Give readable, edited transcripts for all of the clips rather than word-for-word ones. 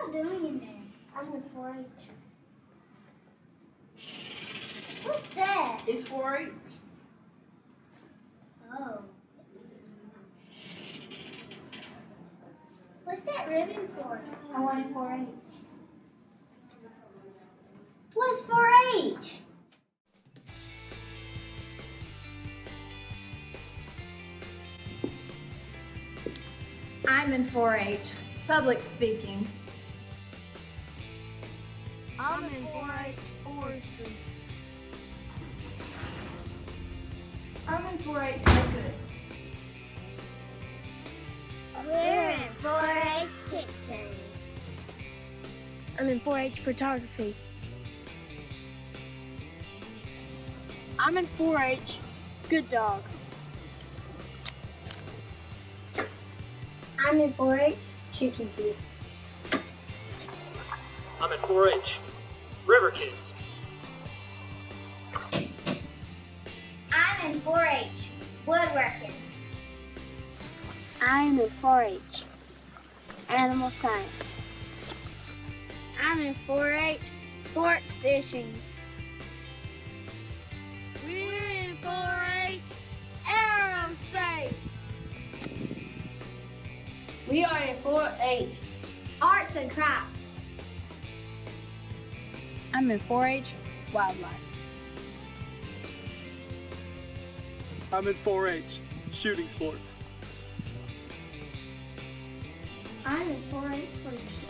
y'all doing in there? I'm in 4-H. What's that? It's 4-H. Oh. What's that ribbon for? I wanted 4-H. What's 4-H? I'm in 4-H, public speaking. I'm in 4-H forestry. I'm in 4-H goods. We're in 4-H kitchen. I'm in 4-H photography. I'm in 4-H good dog. I'm in 4-H chicken coop. I'm in 4-H River Kids. I'm in 4-H woodworking. I'm in 4-H animal science. I'm in 4-H sports fishing. We're in 4-H aerospace. We are in 4-H Arts and crafts. I'm in 4-H wildlife. I'm in 4-H shooting sports. I'm in 4-H leadership.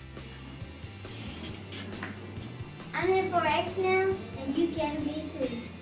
I'm in 4-H now, and you can be too.